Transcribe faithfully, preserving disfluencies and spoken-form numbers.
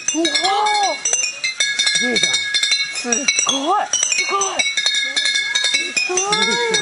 おお、すげえじゃん。すごい。すごい。すごい。